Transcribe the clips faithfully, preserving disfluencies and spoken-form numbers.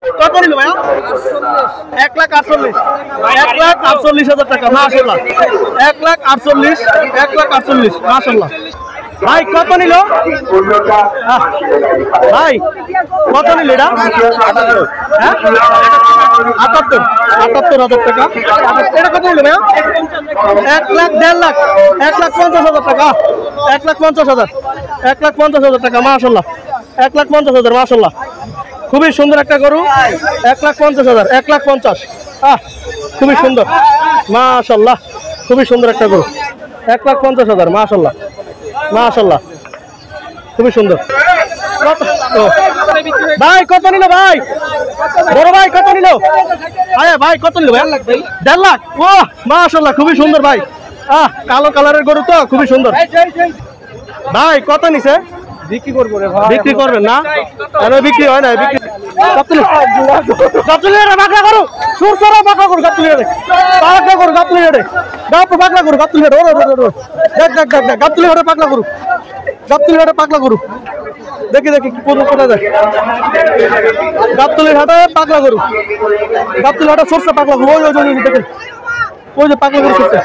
কত নিল ভাইয়া? এক লাখ আটচল্লিশ এক লাখ আটচল্লিশ হাজার টাকা মাশাআল্লাহ। এক লাখ আটচল্লিশ এক লাখ আটচল্লিশ মাশাআল্লাহ। ভাই কত নিল ভাই? কত নিল এটা? আটাত্তর আটাত্তর হাজার টাকা। এটা কত নিল ভাইয়া? এক লাখ দেড় লাখ এক লাখ পঞ্চাশ হাজার টাকা। এক লাখ পঞ্চাশ হাজার এক লাখ পঞ্চাশ হাজার টাকা মাশাআল্লাহ। এক লাখ পঞ্চাশ হাজার মাশাআল্লাহ। খুবই সুন্দর একটা গরু। এক লাখ পঞ্চাশ হাজার এক লাখ পঞ্চাশ আহ খুবই সুন্দর মাশাআল্লাহ। খুবই সুন্দর একটা গরু। এক লাখ পঞ্চাশ হাজার মাশাআল্লাহ মাশাআল্লাহ। খুবই সুন্দর। ভাই কত নিল ভাই? বড় ভাই কত নিল? আরে ভাই কত নিল ভাই? দেড় লাখ ও মাশাআল্লাহ। খুবই সুন্দর ভাই। আহ কালো কালারের গরু তো খুবই সুন্দর। ভাই কত নিছে? বিক্রি করবো রে ভাই। বিক্রি করবেন না? আরে বিক্রি হয় না। বিক্রি গাবতলি গাবতলি রে বাকলা করু সুরসরা বাকলা করু গাবতলি রে বাকলা করু গাবতলি রে গাপ বাকলা করু গাবতলি রে ওরে ওরে দেখ দেখ দেখ গাবতলি রে বাকলা করু গাবতলি রে বাকলা করু দেখি দেখি কোন কোথা যায় গাবতলি হাটে পাকলা করু গাবতলি হাটে সরষে পাকলা করু ওই ওই দেখেন ওই যে পাকলা করু সরষে।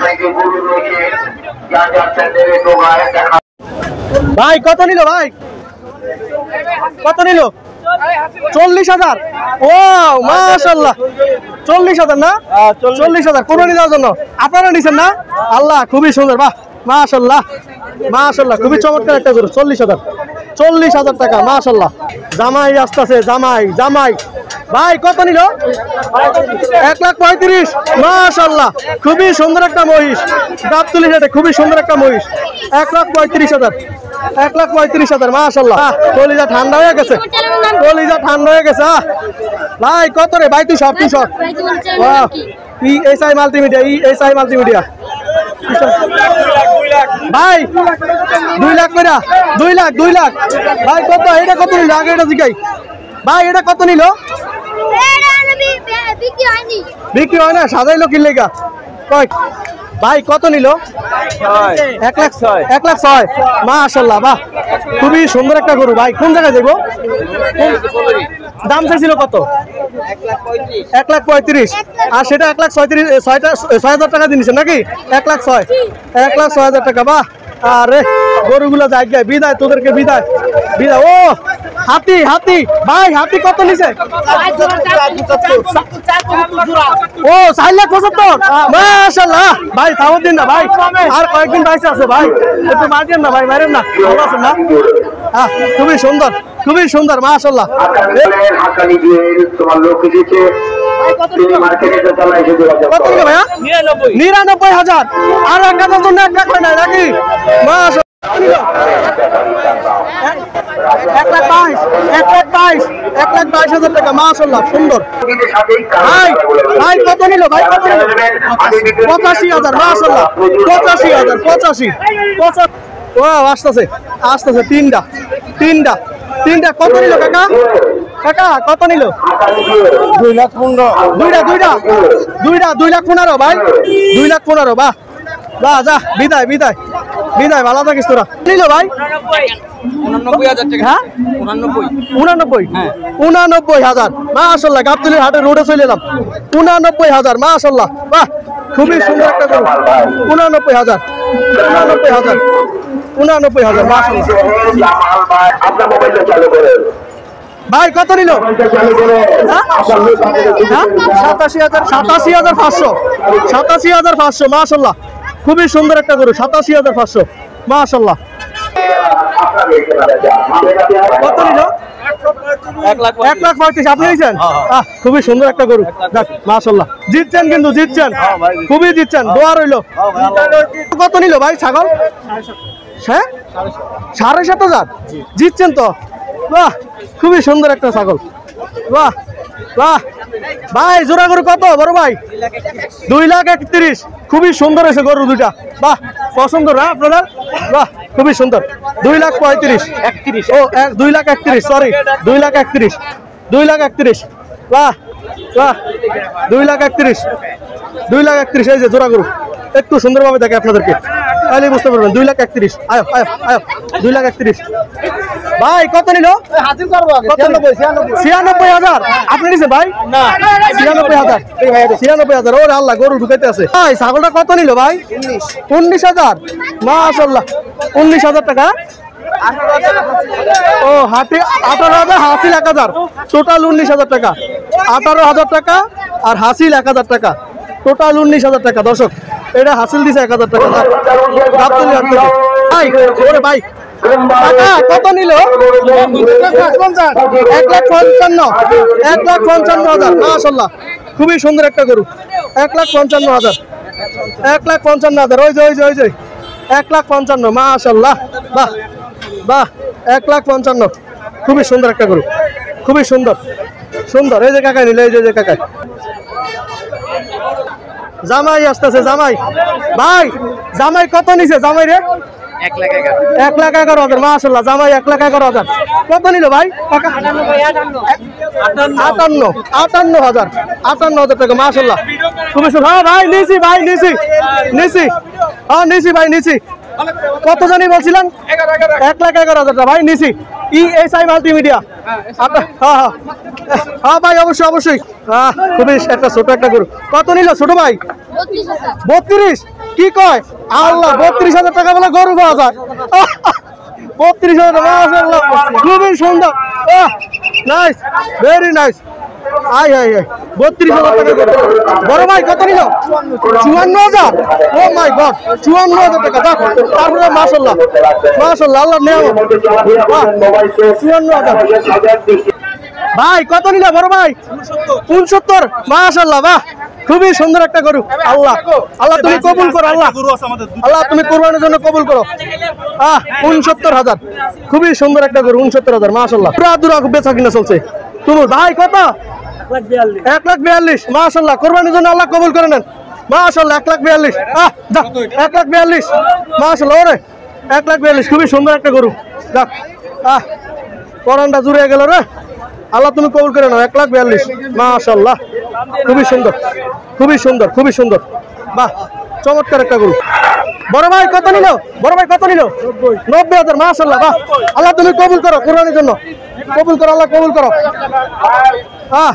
ভাই কত নিল ভাই? কত নিল? চল্লিশ হাজার ও মাশাআল্লাহ। চল্লিশ হাজার না? চল্লিশ হাজার কোন নিয়ে যাওয়ার জন্য আপনারা নিছেন না? আল্লাহ খুবই সুন্দর বাহ মাশাআল্লাহ মাশাআল্লাহ। খুবই চমৎকার একটা গরু। চল্লিশ হাজার চল্লিশ হাজার টাকা মাশাআল্লাহ। জামাই আসতেছে জামাই জামাই। ভাই কত নিল? এক লাখ পঁয়ত্রিশ মাশাআল্লাহ। খুবই সুন্দর একটা মহিষ গাবতলি হাটে। খুবই সুন্দর একটা মহিষ। এক লাখ পঁয়ত্রিশ হাজার এক লাখ পঁয়ত্রিশ হাজার মাশাআল্লাহ। কলিজা ঠান্ডা হয়ে গেছে কলিজা ঠান্ডা হয়ে গেছে। ভাই কত রে ভাই? তুই সব তুই সব E S I multimedia E S I multimedia ভাই দুই লাখ করে দুই লাখ দুই লাখ ভাই কত? এটা কত নিল আগে এটা জিগাই ভাই? এটা কত নিল? বিক্রি হয় না সাজাইলো কিনলে গা কয় ভাই কত নিল? এক লাখ ছয় এক লাখ ছয় মাশাআল্লাহ বাহ খুবই সুন্দর একটা গরু। ভাই কোন জায়গায় যাবো? দাম চাইছিল কত? এক লাখ পঁয়ত্রিশ আর সেটা এক লাখ ছয়ত্রিশ ছয়টা ছয় হাজার টাকা দিয়েছে নাকি? এক লাখ ছয় এক লাখ ছয় হাজার টাকা বাহ। আরে গরুগুলো যাই গায় বিদায় তোদেরকে বিদায় বিদায়। ও হাতি হাতি ভাই হাতি কত নিছে? ও চার লাখ পঁচাত্তর মাশাআল্লাহ। ভাই থামো দিন না ভাই আর কয়েকদিন বাইসে আছে ভাই একটু মারিয়েন না ভাই মারেন না ভালো আছেন না? হ্যাঁ খুবই সুন্দর খুবই সুন্দর মাশাআল্লাহ। নিরানব্বই হাজার আর এক হাজার জন্য এক লাখ হয় না নাকি? এক লাখ বাইশ এক লাখ বাইশ এক লাখ বাইশ হাজার টাকা মাশাআল্লাহ সুন্দর। ভাই ভাই কত নিল ভাই? কত নিল? পঁচাশি হাজার মাশাআল্লাহ। পঁচাশি হাজার পঁচাশি পঁচাশি ও আসতেছে আসতেছে তিনটা তিনটা তিনটা কত নিল কাকা? কাকা কত নিল? দুই লাখ পনেরো দুইটা দুইটা দুইটা দুই লাখ পনেরো ভাই দুই লাখ পনেরো বাহ যা যা বিদায় বিদায় বিদায় ভালো থাকিস তোরা। নিল ভাই উনানব্বই উনানব্বই হাজার মাশাআল্লাহ। গাবতলির হাটে রোডে চলে এলাম উনানব্বই হাজার মাশাআল্লাহ বাহ খুবই সুন্দর একটা গরু। উনানব্বই হাজার উনানব্বই হাজার উনানব্বই হাজার মাশাআল্লাহ। ভাই কত নিল? সাতাশি হাজার সাতাশি হাজার পাঁচশো সাতাশি হাজার পাঁচশো মাশাআল্লাহ। খুবই সুন্দর একটা গরু। সাতাশি হাজার পাঁচশো মাশাআল্লাহ। কত নিল? এক লাখ পঁয়ত্রিশ আপনি নিয়েছেন? খুবই সুন্দর একটা গরু মাশাআল্লাহ। জিতছেন কিন্তু জিতছেন খুবই জিতছেন দোয়া রইল। কত নিল ভাই ছাগল? হ্যাঁ সাড়ে সাত হাজার জিতছেন তো বাহ খুবই সুন্দর একটা ছাগল বাহ বাহ। ভাই জোড়া গরু কত বড় ভাই? দুই লাখ একত্রিশ খুবই সুন্দর হয়েছে গরু দুইটা বাহ পছন্দ না আপনাদের? বাহ খুবই সুন্দর। দুই লাখ পঁয়ত্রিশ একত্রিশ ও দুই লাখ একত্রিশ সরি দুই লাখ একত্রিশ দুই লাখ একত্রিশ বাহ বাহ দুই লাখ একত্রিশ দুই লাখ একত্রিশ এই যে জোড়া গরু একটু সুন্দরভাবে দেখে আপনাদেরকে তাহলে বুঝতে পারবেন। দুই লাখ একত্রিশ আয় আয় আয় দুই লাখ একত্রিশ ভাই কত নিল? ছিয়ানব্বই হাজার। আপনি নিছেন ভাই? ছিয়ানব্বই হাজার। ছিয়ানব্বই হাজার। ওরে আল্লাহ, গরু ঢুকাইতে আছে। ভাই ছাগলটা কত নিল ভাই? উনিশ হাজার। মাশাআল্লাহ, উনিশ হাজার টাকা। ও হাতি আঠারো হাজার, হাসিল এক হাজার, টোটাল উনিশ হাজার টাকা। আঠারো হাজার টাকা আর হাসিল এক হাজার টাকা, টোটাল উনিশ হাজার টাকা। দর্শক, এটা হাসিল দিছে এক হাজার টাকা। ভাই ওরে ভাই টাকা কত নিল? এক লাখ পঞ্চান্ন। এক লাখ পঞ্চান্ন হাজার। মাশাআল্লাহ, খুবই সুন্দর একটা গরু। এক লাখ পঞ্চান্ন হাজার। এক লাখ পঞ্চান্ন হাজার। ওই যে ওই যে ওই যে এক লাখ পঞ্চান্ন। মাশাআল্লাহ, বাহ বাহ, এক লাখ পঞ্চান্ন। খুবই সুন্দর একটা গরু, খুবই সুন্দর সুন্দর। এই যে কাকাই নিল, এই যে কাকাই। জামাই আসতেছে, জামাই। ভাই জামাই কত নিছে? জামাই রে এক লাখ এগারো হাজার। মাশাআল্লাহ, জামাই এক লাখ এগারো হাজার। কত নিল ভাই? আটান্ন। আটান্ন হাজার। আটান্ন হাজার টাকা। মাশাআল্লাহ, খুবই সুন্দর। হ্যাঁ ভাই নিছি, ভাই নিছি নিছি হ্যাঁ নিছি ভাই নিছি। কত জানি বলছিলেন? এক লাখ এগারো হাজার টাকা ভাই নিছি। E S I multimedia. হ্যাঁ হ্যাঁ হ্যাঁ ভাই, অবশ্যই অবশ্যই। হ্যাঁ, খুবই একটা ছোট একটা গরু। কত নিল ছোট ভাই? বত্রিশ। কি কয়? আল্লাহ, বত্রিশ হাজার টাকা বলে গরু পাওয়া যায়? বত্রিশ হাজার। মাশাআল্লাহ, খুবই সুন্দর। Nice, very nice. আই আই আই বত্রিশ হাজার টাকা গরু। বড় ভাই কত নিল? চুয়ান্ন হাজার। ও মাই গড, চুয়ান্ন হাজার টাকা। তারপরে মাশাআল্লাহ মাশাআল্লাহ, আল্লাহ নিয়ামত। চুয়ান্ন হাজার। ভাই কত নিল বড় ভাই? উনসত্তর। মাশাআল্লাহ, বাহ, খুবই সুন্দর একটা গরু। আল্লাহ আল্লাহ তুমি কবুল করো। আল্লাহ আল্লাহ তুমি কোরবানির জন্য কবুল করো। আহ উনসত্তর হাজার। খুবই সুন্দর একটা গরু। উনসত্তর হাজার। মাশাআল্লাহ, পুরা দুরা বেচা কিনা চলছে। তুমি ভাই কত? এক লাখ বিয়াল্লিশ। মাশাআল্লাহ, কোরবানির জন্য আল্লাহ কবুল করে নেন। মাশাআল্লাহ, এক লাখ বিয়াল্লিশ। আহ এক লাখ বিয়াল্লিশ। মাশাআল্লাহ, ওরে এক লাখ বিয়াল্লিশ। খুবই সুন্দর একটা গরু। যাক, আহ পরানটা জুড়ে গেল রে। আল্লাহ তুমি কবুল করে নাও। এক লাখ বিয়াল্লিশ। মাশাআল্লাহ, খুবই সুন্দর খুবই সুন্দর খুবই সুন্দর। বাহ, চমৎকার একটা গরু। বড় ভাই কত নিল? বড় ভাই কত নিল? নব্বই হাজার। মাশাআল্লাহ, বাহ, আল্লাহ তুমি কবুল করো, কোরবানির জন্য কবুল করো। আল্লাহ কবুল করো। হ্যাঁ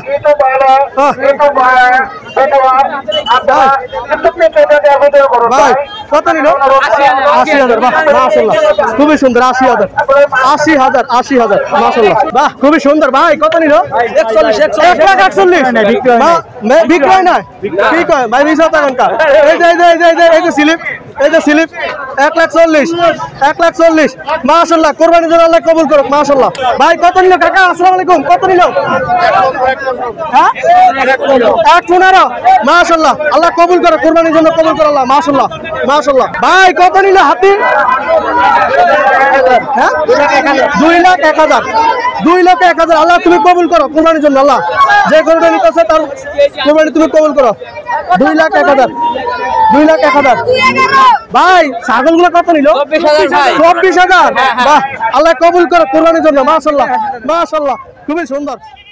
ভাই কত নিল? আশি হাজার। বাহ, মাশাআল্লাহ, খুবই সুন্দর। আশি হাজার। আশি হাজার। আশি হাজার। মাশাআল্লাহ, বাহ, খুবই সুন্দর। ভাই কত নিল? একচল্লিশ। এক লাখ একচল্লিশ। বিক্রয় নয়, ঠিক হয় ভাই। মিশা টাকা। এই যে এই যে এই যে স্লিপ, এই যে স্লিপ। এক লাখ চল্লিশ। এক লাখ চল্লিশ। মাশাআল্লাহ, কোরবানির জন্য আল্লাহ কবুল করুক। মাশাআল্লাহ। ভাই কত নিল কাকা? আসসালামু আলাইকুম। কত নিল? হ্যাঁ, এক পনেরো। মাশাআল্লাহ, আল্লাহ কবুল করো, কোরবানির জন্য কবুল করো আল্লাহ। মাশাআল্লাহ মাশাআল্লাহ। ভাই কত নিল হাতি? হ্যাঁ, দুই লাখ এক হাজার। দুই লাখ এক হাজার। আল্লাহ তুমি কবুল করো, কোরবানির জন্য আল্লাহ যে গরুটা নিতেছে তার কোরবানি তুমি কবুল করো। দুই লাখ এক হাজার। দুই লাখ এক হাজার। ভাই ছাগলগুলো কত নিল? চব্বিশ হাজার। বাহ, আল্লাহ কবুল করো, কোরবানির জন্য। মাশাআল্লাহ মাশাআল্লাহ, খুবই সুন্দর।